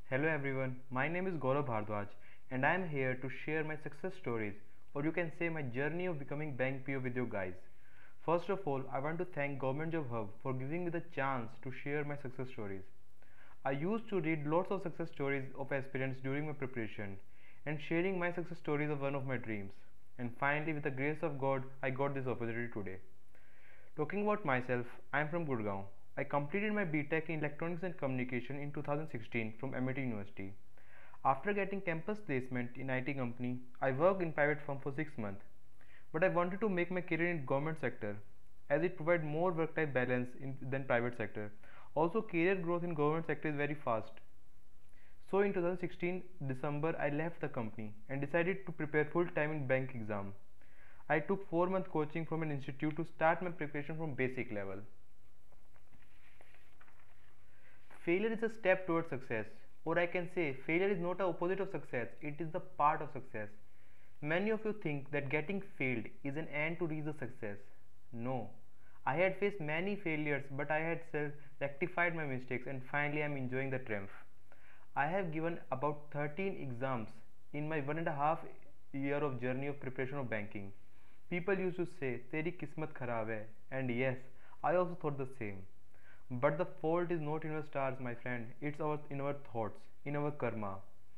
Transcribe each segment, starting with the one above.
Hello everyone, my name is Gaurav Bhardwaj and I am here to share my success stories, or you can say my journey of becoming bank PO with you guys. First of all, I want to thank Government Job Hub for giving me the chance to share my success stories. I used to read lots of success stories of aspirants during my preparation and sharing my success stories of one of my dreams. And finally, with the grace of God, I got this opportunity today. Talking about myself, I am from Gurgaon. I completed my BTech in Electronics and Communication in 2016 from Amity University. After getting campus placement in IT company, I worked in private firm for 6 months. But I wanted to make my career in government sector as it provides more work-life balance than private sector. Also, career growth in government sector is very fast. So in 2016 December, I left the company and decided to prepare full-time in bank exam. I took 4-month coaching from an institute to start my preparation from basic level. Failure is a step towards success, or I can say failure is not the opposite of success, it is the part of success. Many of you think that getting failed is an end to reach the success. No, I had faced many failures, but I had rectified my mistakes and finally I am enjoying the triumph. I have given about 13 exams in my 1.5 year of journey of preparation of banking. People used to say, Teri kismat kharab hai, and yes, I also thought the same. But the fault is not in our stars, my friend, it's in our thoughts, in our karma.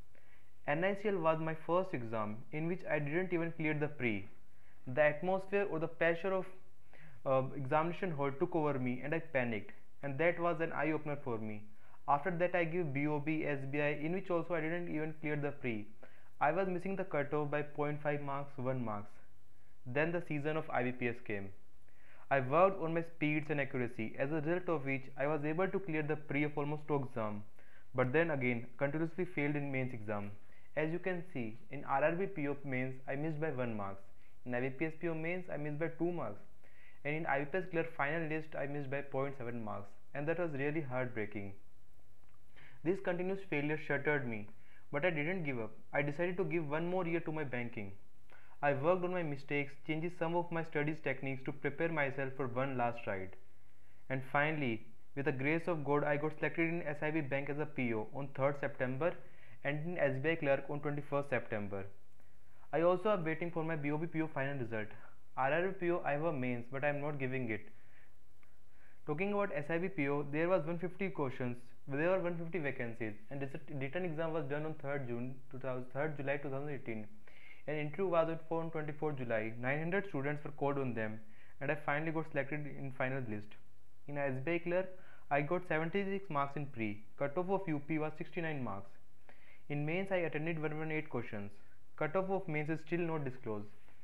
NICL was my first exam in which I didn't even clear the pre. The atmosphere or the pressure of examination hall took over me and I panicked, and that was an eye opener for me. After that I gave BOB, SBI, in which also I didn't even clear the pre. I was missing the cutoff by 0.5 marks, 1 marks. Then the season of IBPS came. I worked on my speeds and accuracy, as a result of which I was able to clear the pre of almost 2 exam, but then again continuously failed in mains exam. As you can see, in RRB PO mains I missed by 1 marks, in IBPS PO mains I missed by 2 marks, and in IBPS clerk final list I missed by 0.7 marks, and that was really heartbreaking. This continuous failure shattered me, but I didn't give up. I decided to give one more year to my banking. I worked on my mistakes, changed some of my studies techniques to prepare myself for one last ride. And finally, with the grace of God, I got selected in SIB bank as a PO on 3rd September and in SBI clerk on 21st September. I also am waiting for my BOB PO final result. RRB PO I have a mains, but I am not giving it. Talking about SIB PO, there was 150 questions, there were 150 vacancies, and written exam was done on 3rd July 2018. An interview was on 24 July. 900 students were called on them, and I finally got selected in final list. In SBI clerk, I got 76 marks in pre. Cutoff of UP was 69 marks. In mains, I attended 118 questions. Cutoff of mains is still not disclosed.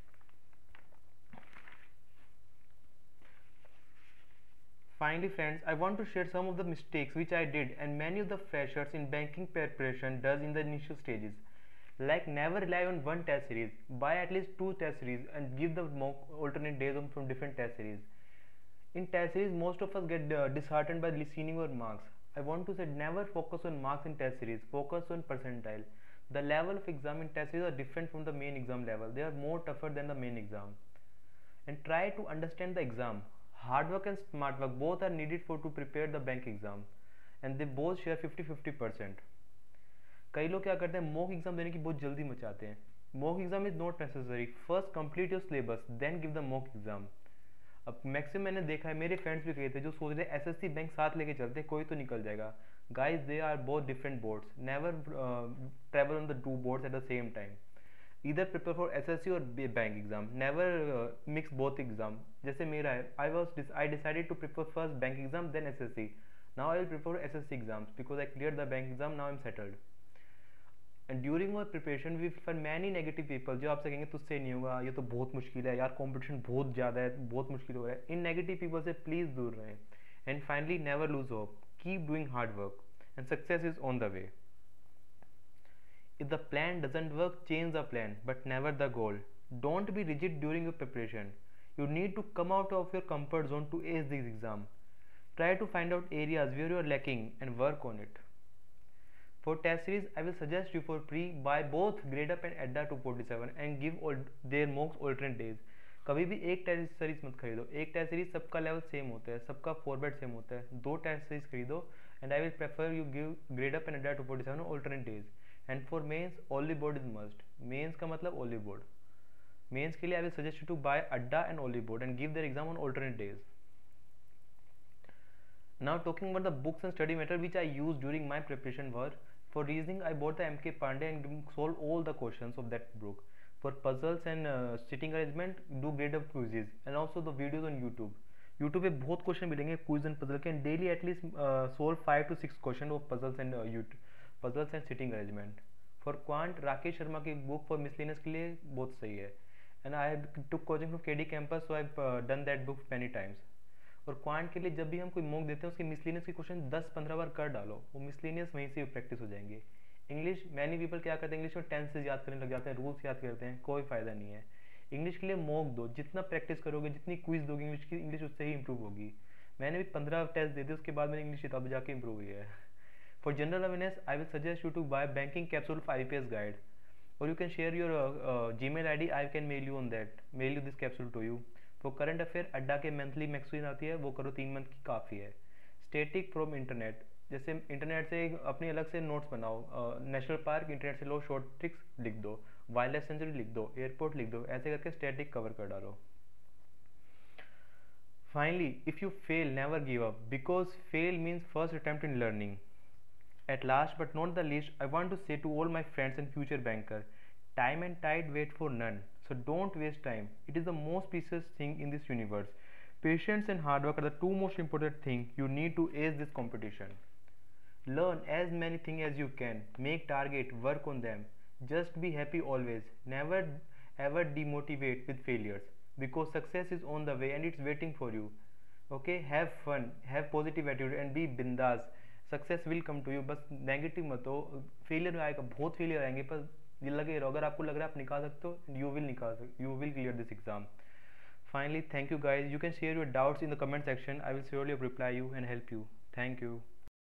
Finally friends, I want to share some of the mistakes which I did and many of the freshers in banking preparation does in the initial stages. Like never rely on one test series, buy at least 2 test series and give the mock alternate days from different test series. In test series, most of us get disheartened by seeing our marks. I want to say never focus on marks in test series, focus on percentile. The level of exam in test series are different from the main exam level, they are more tougher than the main exam. And try to understand the exam. Hard work and smart work both are needed to prepare the bank exam, and they both share 50-50%. कई लोग क्या करते हैं, mock exam देने की बहुत जल्दी मचाते हैं. Mock exam is not necessary. First complete your syllabus then give the mock exam. अब मैक्सिमम मैंने देखा है, मेरे फ्रेंड्स भी गए थे जो सोच रहे एसएससी बैंक साथ लेके चलते कोई तो निकल जाएगा. Guys they are both different boards. Never travel on the 2 boards at the same time. either prepare for SSC or bank exam. Never mix both exam. जैसे मेरा है, I decided to prepare first bank exam then SSC. Now I will prepare SSC exams because I cleared the bank exam. Now I am settled. And during our preparation we find many negative people जो आपसे कहेंगे तुझसे नहीं होगा, ये तो बहुत मुश्किल है यार, कंपटीशन बहुत ज़्यादा है, बहुत मुश्किल हो रहा है. इन नेगेटिव पीपल से प्लीज़ दूर रहें. And finally, never lose hope. Keep doing hard work, and success is on the way. If the plan doesn't work, change the plan, but never the goal. Don't be rigid during your preparation. You need to come out of your comfort zone to ace this exam. Try to find out areas where you are lacking and work on it. For test series, I will suggest you for pre buy both Grade Up and ADDA 247 and give their mocks alternate days. कभी भी एक test series मत खरीदो. एक test series सबका level same होता है, सबका फॉर्मेट सेम होता है. 2 टेस्ट सीरीज खरीदो, and I will prefer you give grade up and adda 247 on alternate days. And for mains, only board is must. Mains का मतलब only board. Mains के लिए I will suggest you to buy adda and only board and give their exam on alternate days. Now talking about the books and study matter which I used during my preparation were, for reasoning I bought the MK Pandey and solved all the questions of that book. For puzzles and sitting arrangement, do grade up quizzes and also the videos on YouTube. YouTube पे बहुत question मिलेंगे quiz and puzzle के, and daily atleast solve 5 to 6 question of puzzles and puzzles and sitting arrangement. For quant Rakesh Sharma की book for miscellaneous के लिए बहुत सही है, and I took coaching from KD campus, so I done that book many times. और quant के लिए जब भी हम कोई मॉक देते हैं उसके मिसलेनियस के क्वेश्चन 10-15 बार कर डालो, वो मिसलेनियस वहीं से प्रैक्टिस हो जाएंगे. इंग्लिश मैनी पीपल क्या करते हैं, इंग्लिश में टेंसेस याद करने लग जाते हैं, रूल्स याद करते हैं, कोई फायदा नहीं है. इंग्लिश के लिए मॉक दो, जितना प्रैक्टिस करोगे, जितनी क्विज दोगे इंग्लिश की, इंग्लिश उससे ही इंप्रूव होगी. मैंने भी 15 टेस्ट दे दिए, उसके बाद मैंने इंग्लिश तब जाके इंप्रूव हुई है. For general awareness I will suggest you to buy banking capsule of IPS guide, और you can share your Gmail ID, I can mail you on that, mail you this capsule to you. For current affair Adda के monthly magazine आती है, वो करो 3 month की काफ़ी है. Static from internet, जैसे इंटरनेट से अपनी अलग से नोट्स बनाओ, नेशनल पार्क इंटरनेट से लो, शॉर्ट ट्रिक्स लिख दो, वाइल्ड लाइफ सेंचुरी लिख दो, एयरपोर्ट लिख दो, ऐसे करके स्टैटिक कवर कर डालो. Finally, if you fail never give up, because fail means first attempt in learning. At last but not the least, I want to say to all my friends and future banker, time and tide wait for none. So don't waste time. It is the most precious thing in this universe. Patience and hard work are the two most important things you need to ace this competition. Learn as many things as you can. Make target, work on them. Just be happy always. Never ever demotivate with failures, because success is on the way and it's waiting for you. Okay, have fun, have positive attitude and be bindas. Success will come to you. बस negative मत हो, failure आएगा, बहुत failure आएंगे, पर ये लगे रहो, अगर आपको लग रहा है आप निकाल सकते हो, you will clear this exam. Finally, thank you guys. You can share your doubts in the comment section. I will surely reply you and help you. Thank you.